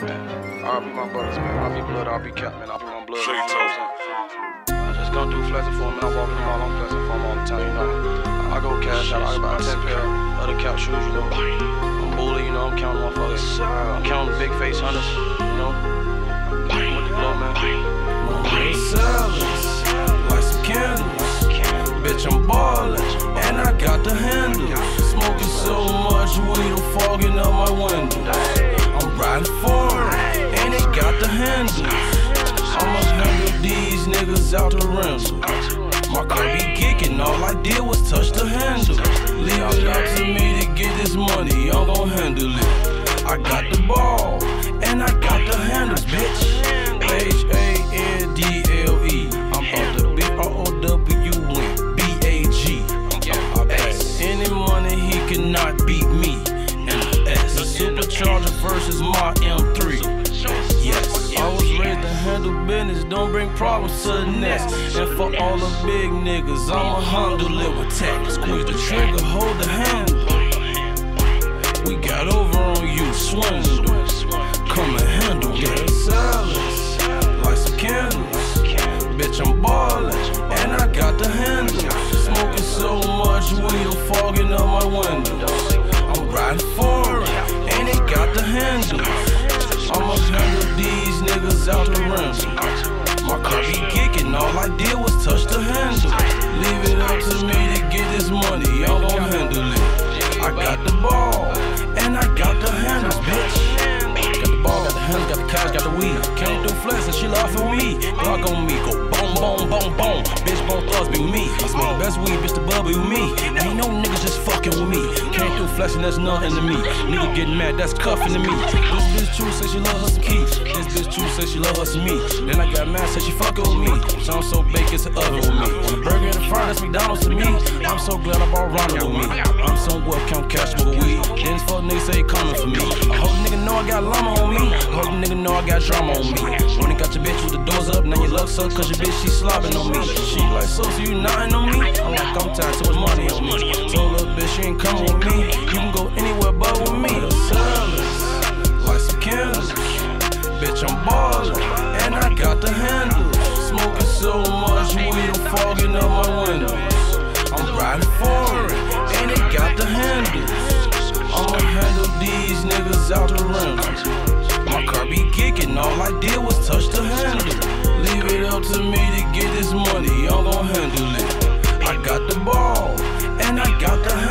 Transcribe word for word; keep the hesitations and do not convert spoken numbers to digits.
man. R I P my brothers, man. R I P blood, R I P cap, man. R I P my blood. You know what I'm saying? I just gone through flexing for them, and I walk in them all, I'm flexing for them all the time, you know. I go cash out, I got about ten pair of the cap shoes, you know. I'm bully, you know, I'm counting motherfuckers. I'm counting big face hunters, you know. With the blow, man. Green salads, like some candles. Bitch, I'm ballin', and I got the handle. Smoking so much weed, I'm fogging up my window. I'm riding foreign, and they got the handles. I'ma handle these niggas out the rental. My car be kicking, all I did was touch the handle. Leave it up to me to get this money, I'm gon' handle it. I got the ball, and I got the handles, bitch. H A N D L E, I'm about to B R O W N B A G. I'm S. Any money, he cannot beat me. And the S. The Supercharger versus my M three. Yes, I was raised to handle business, don't bring problems to the nest. And for all the big niggas, I'ma handle it with tech. Squeeze the trigger, hold the handle. We got over on you, swindle. Come and handle it. Salads, like some candles. Bitch, I'm ballin', and I got the handle. Smoking so much weed, I'm fogging up my window. I'm riding foreign, and they got the handle. I'ma handle these niggas out the rental. My car be kicking, all I did was touch the handle. Leave it up to me to get this money, I'm gon' handle it. I got the ball, and I got the handles, bitch. Got the ball, got the handles, got the cash, got the weed. Came through flex and she laughing with me. Glock on me, go boom, boom, boom, boom. Bitch, both thugs be with me. I smoke the best weed, bitch, the bub be with me. Ain't no niggas just fucking with me. Came through flexing, that's nothing to me. Nigga getting mad, that's cuffing to me. This bitch true, say she love her some keys. This bitch true, say she love her some meat. Then I got mad, say she fucking with me. Sound so baked, it's an oven with me. On the burger in the front, that's McDonald's to me. I'm so glad I brought Ronald with me. I'm somewhere, count cash, smoke weed. Then this fuck nigga say he coming for me. I hope nigga know I got llama on me. I hope nigga know I got drama on me. When you got your bitch with the doors up, now your luck suck, cause your bitch she slobbing on me. She like, so, so you nothing on me? I'm like, I'm tired, so much money on me. Told her bitch she ain't coming with me. You can go anywhere but with me. Salads, like some candles. Bitch, I'm ballin', and I got the handle. Smoking so much weed, I'm fogging up my windows. I'm riding foreign, and they got the handles. I'ma handle these niggas out the rental. My car be kicking, all I did was touch the handle. Leave it up to me to get this money, I'm gon' handle it. I got the ball, and I got the handle.